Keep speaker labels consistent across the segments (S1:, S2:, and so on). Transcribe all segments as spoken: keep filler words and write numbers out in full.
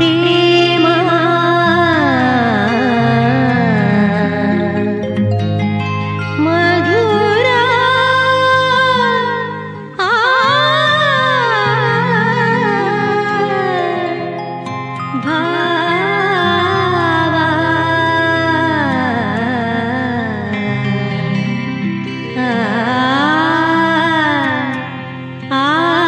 S1: ಪ್ರೇಮ ಮಧುರ ಆ ಭಾವ ಆ ಆ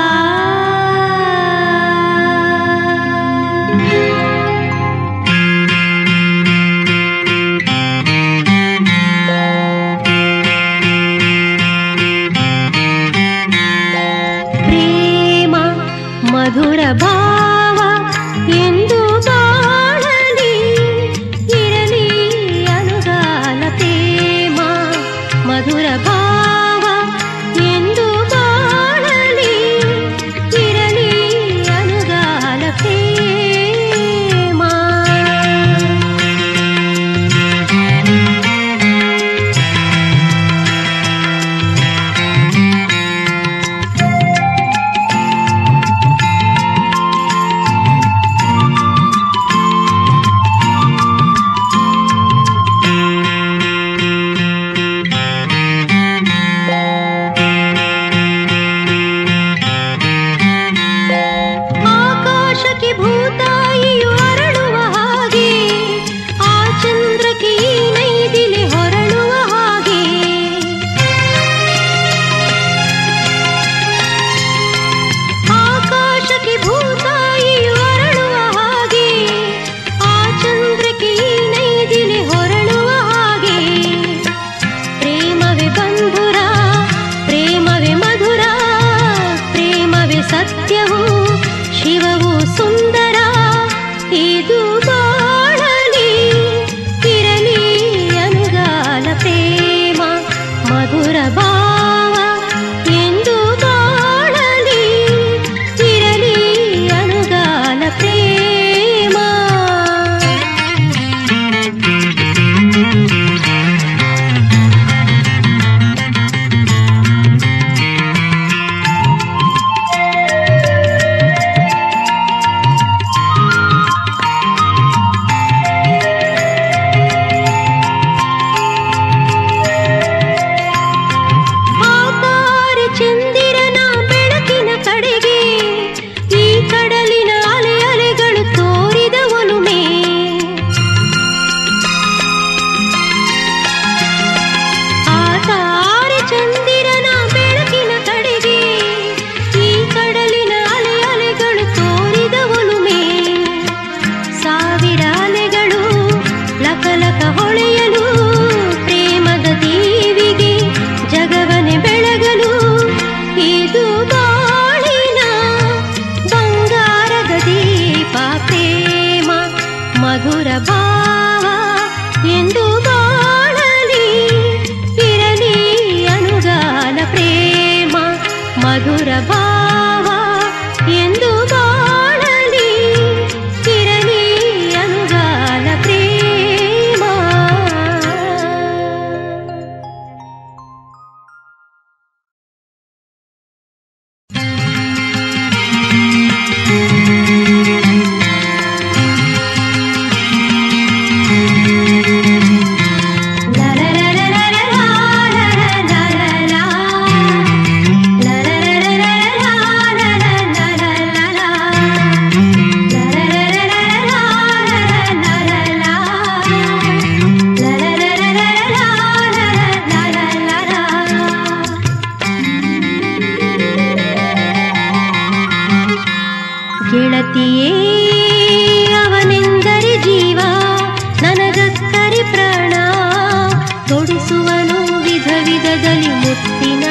S1: ಪ್ರೇಮ ಮಧುರ ಭಾವ ಎಂದು ಬಾಳಲಿ ಇರಲಿ ಅನುಗಾಲ ಪ್ರೇಮ ಮಧುರ ಭಾವ ಎಂದು ಬಾಳಲಿ ಇರಲಿ ಅನುಗಾಲ ಪ್ರೇಮ ಆಕಾಶಕ್ಕೆ ಭೂತಾಯಿಯು ಅರಳುವ ಹಾಗೆ ಆ ಚಂದ್ರಕ್ಕೆ ಈ ನೈದಿಲೆ ಹೊರಳುವ ಹಾಗೆ ಆಕಾಶಕ್ಕೆ ಭೂತಾಯಿಯು ಅರಳುವ ಹಾಗೆ ಆ ಚಂದ್ರಕ್ಕೆ ಈ ನೈದಿಲೆ ಹೊರಳುವ ಹಾಗೆ ಪ್ರೇಮವೇ ಬಂಧುರ ಪ್ರೇಮವೇ ಮಧುರ ಪ್ರೇಮವೇ ಸತ್ಯವು ಶಿವವು ಸುಂದರ ಇದು ಬಾಳಲಿ ಇರಲಿ ಅನುಗಾಲ ಪ್ರೇಮ ಮಧುರ ಭಾವ ಎಂದು ಬಾಳಲಿ ಇರಲಿ ಅನುಗಾಲ ಪ್ರೇಮ ಆತಾರೆ ಚಂದಿರನ ಬೆಳಕಿನ ಕಡೆಗೆ ಈ ಕಡಲಿನ ಅಲೆ ಅಲೆಗಳು ತೋರಿದ ಒಲುಮೆ ಆತಾರೆ ಚಂದಿರನ ಬೆಳಕಿನ ಕಡೆಗೆ ಈ ಕಡಲಿನ ಅಲೆ ಅಲೆಗಳು ತೋರಿದ ಒಲುಮೆ ಸಾವಿರ ಅಲೆಗಳು ಲಕಲಕ ಹೊಳೆಯಲು ಪ್ರೇಮದ ದೀವಿಗೆ ಜಗವನೆ ಬೆಳಗಲು ಇದು ಬಾಳಿನ ಬಂಗಾರದ ದೀಪ ಪ್ರೇಮ ಮಧುರ ಭಾವ ಎಂದು ಬಾಳಲಿ ಇರಲಿ ಅನುಗಾಲ ಪ್ರೇಮ ಮಧುರ ಭಾವ ಎಂದು ಬಾಳಲಿ ಇರಲಿ ಅನುಗಾಲ ಪ್ರೇಮ la la la la la la la la la la ಗೆಳತಿಯೇ ಅವನೆಂದರೆ ಜೀವ ನನಗಕ್ಕರೆ ಪ್ರಾಣ ತೊಡಿಸುವನು ವಿಧ ವಿಧದಲ್ಲಿ ಮುತ್ತಿನ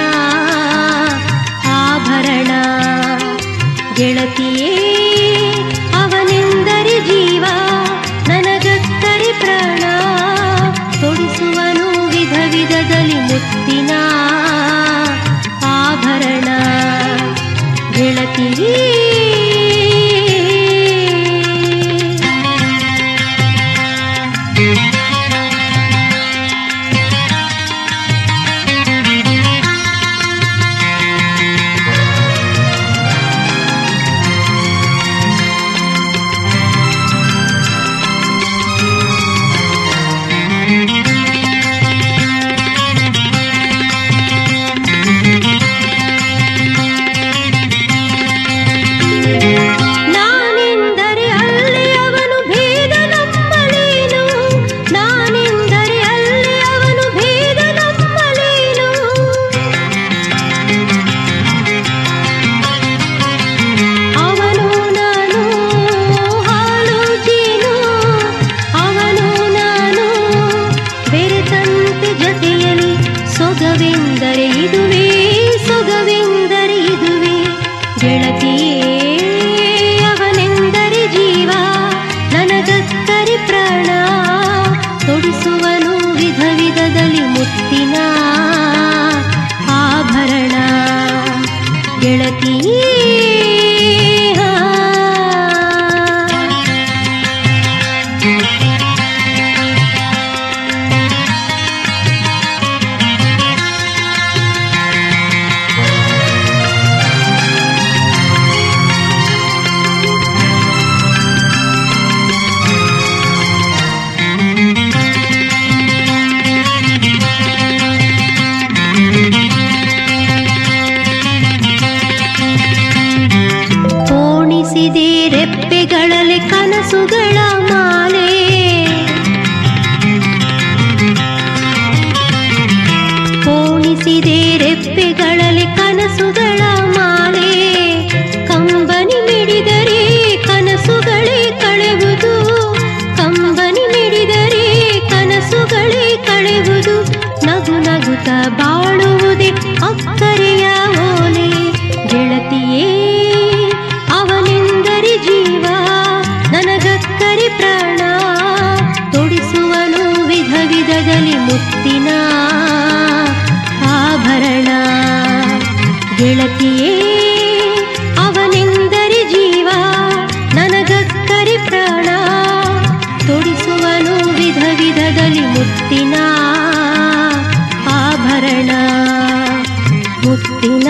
S1: ಆಭರಣ ಗೆಳತಿಯೇ ಅವನೆಂದರೆ ಜೀವ ನನಗಕ್ಕರೆ ಪ್ರಾಣ ತೊಡಿಸುವನು ವಿಧ ವಿಧದಲ್ಲಿ ಮುತ್ತಿನ ಆಭರಣ ಗೆಳತಿಯೇ ಗೆಳತಿಯೇ ಅವನೆಂದರೆ ಜೀವ ನನಗಕ್ಕರೆ ಪ್ರಾಣ ತೊಡಿಸುವನು ವಿಧ ವಿಧದಲ್ಲಿ ಮುತ್ತಿನ ಆಭರಣ ಗೆಳತಿಯೇ ರೆಪ್ಪೆಗಳಲ್ಲಿ ಕನಸುಗಳ ಮಾಲೆ ಪೋಣಿಸಿದೆ ರೆಪ್ಪೆಗಳಲ್ಲಿ ಕನಸುಗಳ ಮಾಲೆ ಕಂಬನಿ ಮಿಡಿದರೆ ಕನಸುಗಳೇ ಕಳೆವುದು ಕಂಬನಿ ಮಿಡಿದರೆ ಕನಸುಗಳೇ ಕಳೆವುದು ನಗು ನಗುತ್ತ ಬಾಳುವುದೇ ಅಕ್ಕರೆಯ ಓಲೆ ಗೆಳತಿಯೇ ಜೀವ ನನಗಕ್ಕರೆ ಪ್ರಾಣ ತೊಡಿಸುವನು ವಿಧ ವಿಧದಲ್ಲಿ ಮುತ್ತಿನ ಆಭರಣ ಗೆಳತಿಯೇ ಅವನೆಂದರೆ ಜೀವ ನನಗಕ್ಕರೆ ಪ್ರಾಣ ತೊಡಿಸುವನು ವಿಧ ವಿಧದಲ್ಲಿ ಮುತ್ತಿನ ಆಭರಣ ಮುತ್ತಿನ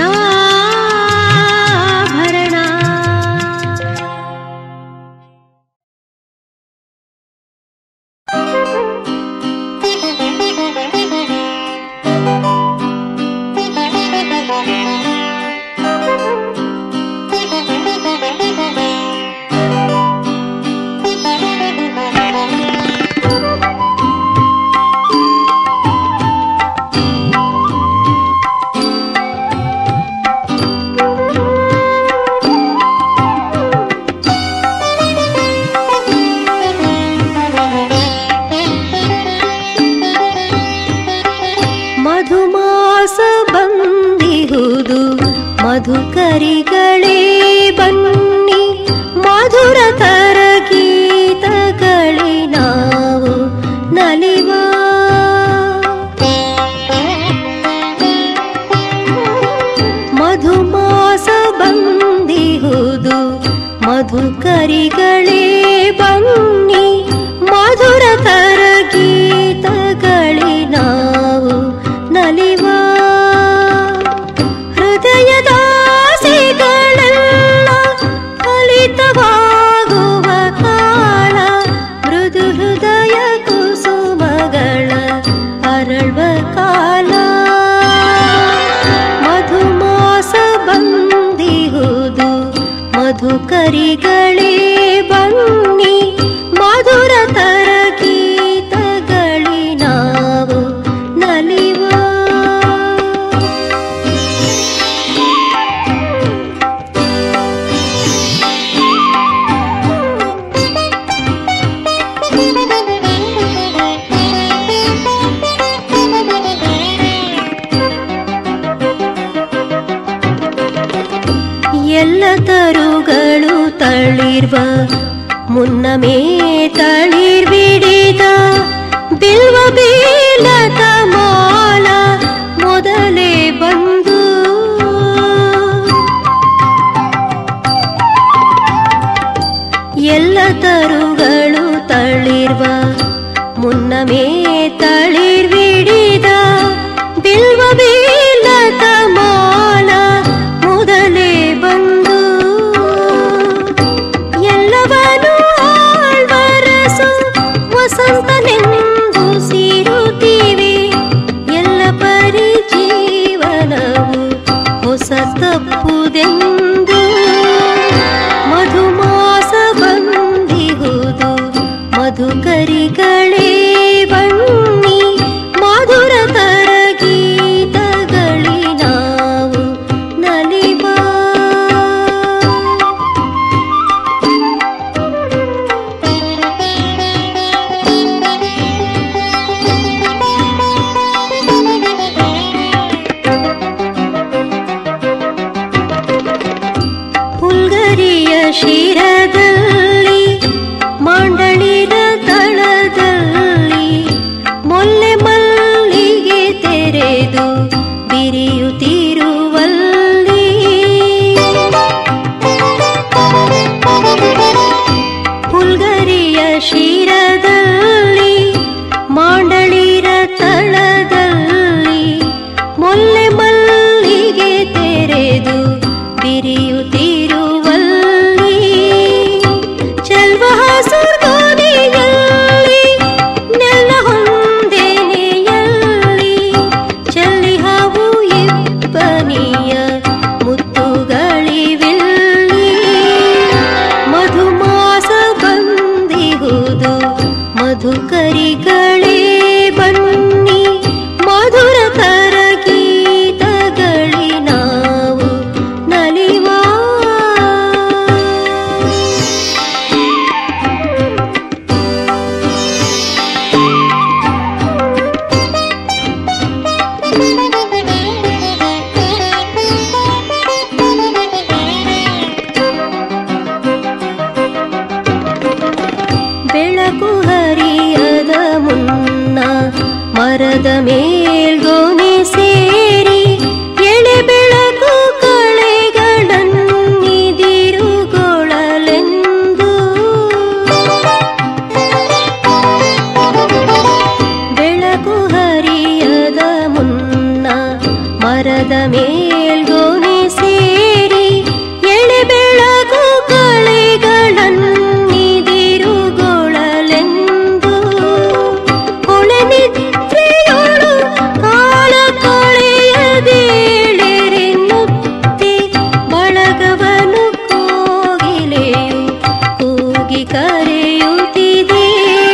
S1: ಮಧುಕರಿಗಳೇ ಬನ್ನಿ ಮಧುರ ತರ ಗೀತಗಳೇ ನಾವು ನಲಿವ ಮಧುಮಾಸ ಬಂದಿಹುದು ಮಧುಕರಿಗಳೇ ಬನ್ನಿ ಮಧುರ ತರ ಗೀತಗಳೇ ನಾವು ನಲಿವ ಹೃದಯದಾಸೆಗಳೆಲ್ಲ ಫಲಿತವಾಗುವ ಕಾಲ ಮೃದು ಹೃದಯ ಕುಸುಮಗಳ ಅರಳುವ ಕಾಲ ಮಧುಮಾಸ ಬಂದಿಹುದು ಮಧುಕರಿಗಳೇ ಬನ್ನಿ ಮಧುರ ತರ ಗೀತಗಳೇ ನಾವು ನಲಿವ ಎಲ್ಲ ತರುಗಳು ತಳಿರ್ವ ಮುನ್ನಮೇ ತಳಿರ್ಬಿಡಿದ ಬಿಲ್ವ ಬೀಲದ ಮಾಲ ಮೊದಲೇ ಬಂದು ಎಲ್ಲ ತರುಗಳು ತಳಿರ್ವ ಮುನ್ನಮೇ ತಳಿರ್ಬಿಡಿದ ಬಿಲ್ವ ಬೀಲದ ಮಾಲ ಮೊದಲೇ ಬಂದು ಎಲ್ಲವನು ಆಳ್ವರಸು ವಸಂತನೆಂದು ಸಿರುತ್ತಿವೆ ಎಲ್ಲ ಪರಿ ಜೀವನವು ಹೊಸ ತಪ್ಪುದೆಂದು ಮಧುಮಾಸ ಬಂದಿಹುದು ಮಧುಕರಿಗಳೇ ಬನ್ನಿ ಮಧುರ ತರ ಗೀತಗಳೇ ನಾವು ನಲಿವ
S2: ಶಿರದಲ್ಲಿ ಮಾಂಡಳಿರ ತಳದಲ್ಲಿ ಮೊಲ್ಲೆ ಮಲ್ಲಿಗೆ ತೆರೆದು ಬಿರಿಯುತ್ತಿರುವಲ್ಲಿ ಹುಲ್ಗರಿಯ ಶಿರದಲ್ಲಿ ಮಾಂಡಳಿರ ತಳದಲ್ಲಿ ಮೊಲ್ಲೆ ಮಲ್ಲಿಗೆ ತೆರೆದು ಬಿರಿಯುತ್ತಿರುವಲ್ಲಿ ಚೆಲ್ವ ಹಸುರ್ಗೋದಿಯಲ್ಲಿ ನೆಲ ಹೊಂದೆನೆಯಲ್ಲಿ ಚೆಲ್ಲಿ ಹಾವು ಇಬ್ಬನಿಯ ಮುತ್ತುಗಳಿವಿಲ್ಲಿ ಮಧುಮಾಸ ಬಂದಿಹುದು ಮಧುಕರಿಗಳೇ ಬನ್ನಿ ಮಧುರ ತರ ಗೀತಗಳಿ ನಾವು ನಲಿವ ಬೆಳಕು ಹರಿಯದ ಮುನ್ನ ಮರದ ಮೇಲ್ಗೋನೆ ಸೇರಿ ಎಳೆ ಬೆಳಕು ಕಳೆಗಳನ್ನಿದಿರುಗೊಳ್ಳಲೆಂದು ಬೆಳಕು ಹರಿಯದ ಮುನ್ನ ಮರದ ಮೇಲ್ಗೋನೆ ಸೇರಿ ಎಳೆ ಬೆಳಕು ಕಳೆಗಳನ್ನಿದಿರುಗೊಳ್ಳಲೆಂದು ಕೊಳೆ ನಿದ್ರೆಯೊಳು ಕಾಲ ಕಳೆಯದೇಳೆರೆನ್ನುತ್ತಿ ಬಳಗವನು ಕೋಗಿಲೆಯು ಕೂಗಿ ಕರೆಯುತ್ತಿದೆ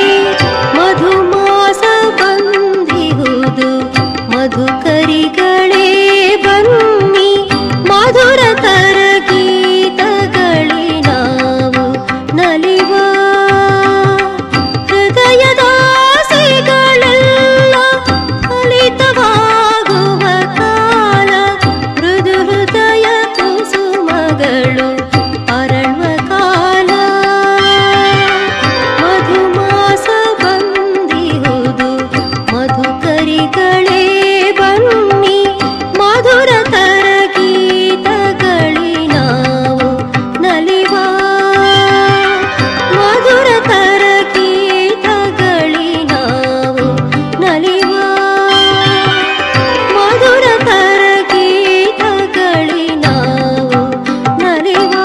S2: ಮಧುಮಾಸ ಬಂದಿಹುದು ಮಧುಕರಿಗಳೇ ಬನ್ನಿ ಮಧುರ ತರ ಗೀತಗಳಿ ನಾವು ನಲಿವ ಹೃದಯದಾಸೆಗಳೆಲ್ಲ ಫಲಿತವಾಗುವ ಕಾಲ ಮೃದು ಹೃದಯ ಕುಸುಮಗಳು ಅರಳುವ ಕಾಲ ಮಧುಮಾಸ ಬಂದಿಹುದು ಮಧುಕರಿಗಳೇ ಬನ್ನಿ ಮಧುರ ತರ ಗೀತಗಳಿ ನಾವು ನಲಿವ ಮಧುರ ತರ ಗೀತಗಳಿ ನಾವು ನಲಿವ ಮಧುರ ತರ ಗೀತಗಳಿ ನಾವು ನಲಿವ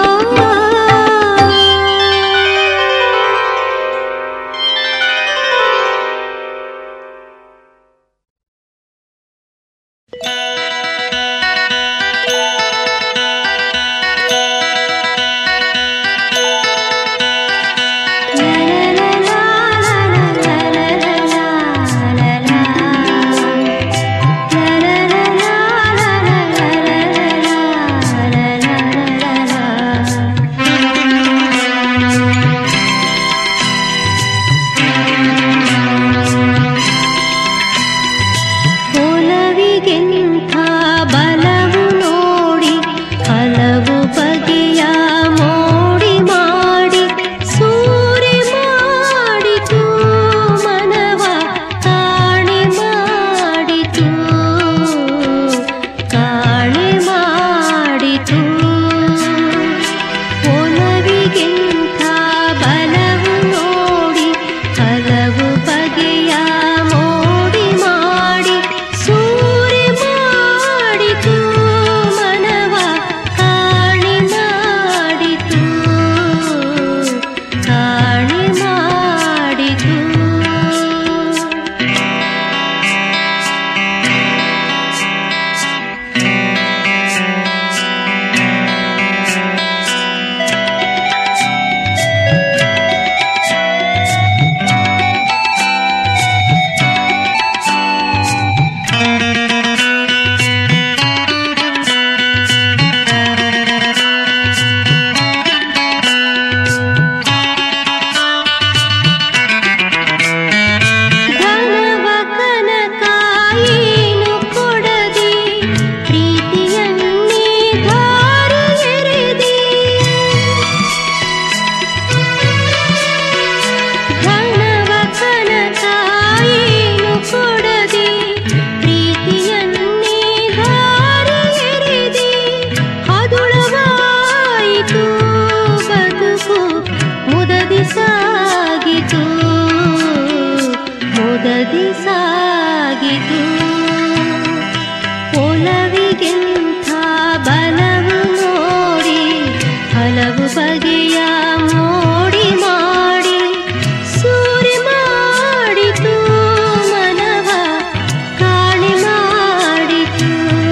S2: ಹಲವು ಬಗೆಯ ಮೋಡಿ ಮಾಡಿ ಸೂರಿ ಮಾಡಿತು ಮನವ ಕಾಣೆ ಮಾಡಿತು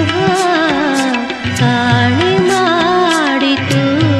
S2: ಕಾಣೆ ಮಾಡಿತು.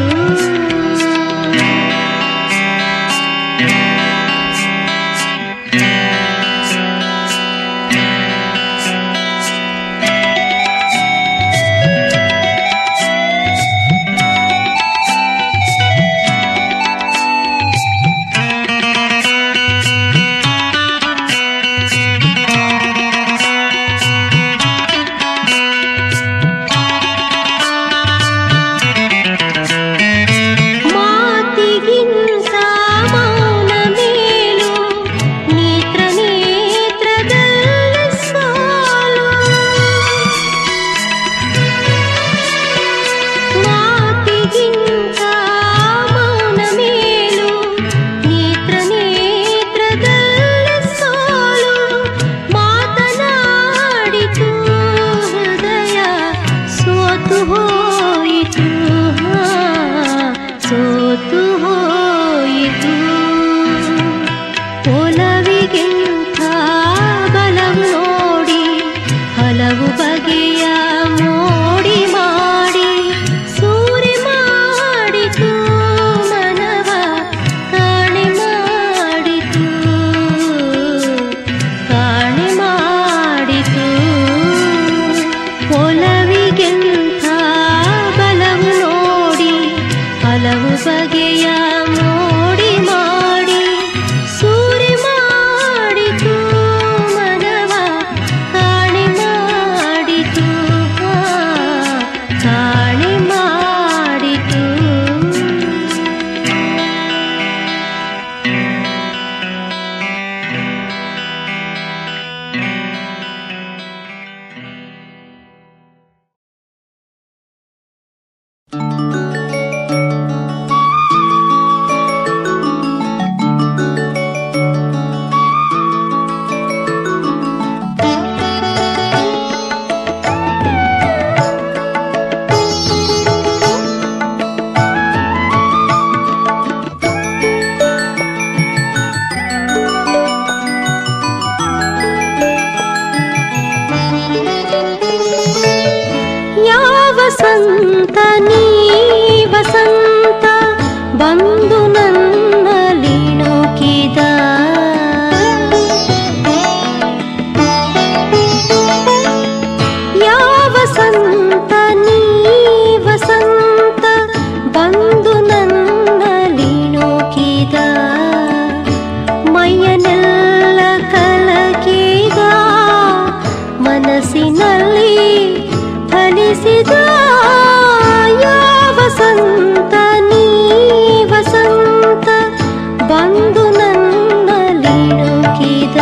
S2: ವಸಂತ ನೀ ವಸಂತ ಬಂದು ನನ್ನಲ್ಲಿ ನೂಕಿದ ಯಾವ ವಸಂತ ನೀ ವಸಂತ ಬಂದು ನನ್ನಲ್ಲಿ ನೂಕಿದ ಮೈಯನೆಲ್ಲ ಕಲಕಿದ ಮನಸ್ಸಿನಲ್ಲಿ ಫಲಿಸಿದ ಯಾವ ವಸಂತ ನೀ ವಸಂತ ಬಂದು ನನ್ನಲ್ಲಿ ನೂಕಿದ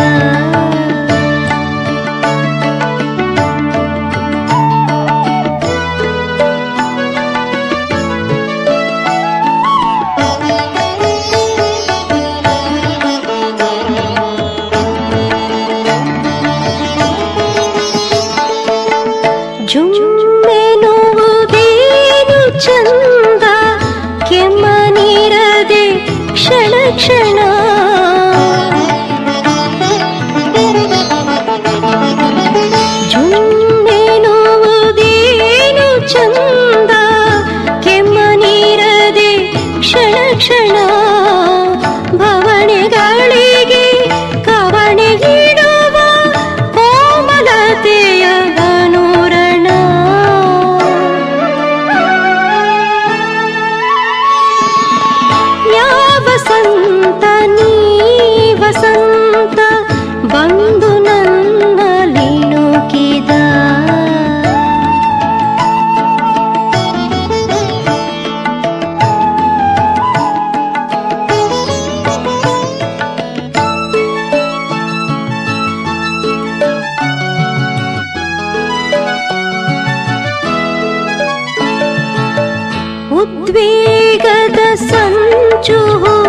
S2: ಜುಮ್ಮೆನುವುದೇನು ಚಂದ ಕೆಮ್ಮನಿರದೆ ಕ್ಷಣ ಕ್ಷಣ ಜುಮ್ಮೆನುವುದೇನು ಚಂದ ಕೆಮ್ಮನಿರದೆ ಕ್ಷಣ ಕ್ಷಣ ಭವನೆಗಳಿಗೆ ಕವಣೆಗಿಡುವ ಕೋಮಲತೆಯ ಅನುರಣ ಯಾವ ವಸಂತ ನೀ ವಸಂತ ಬಂದು ನನ್ನಲ್ಲಿ ನೂಕಿದ ಉದ್ವೇಗದ ಸಂಚು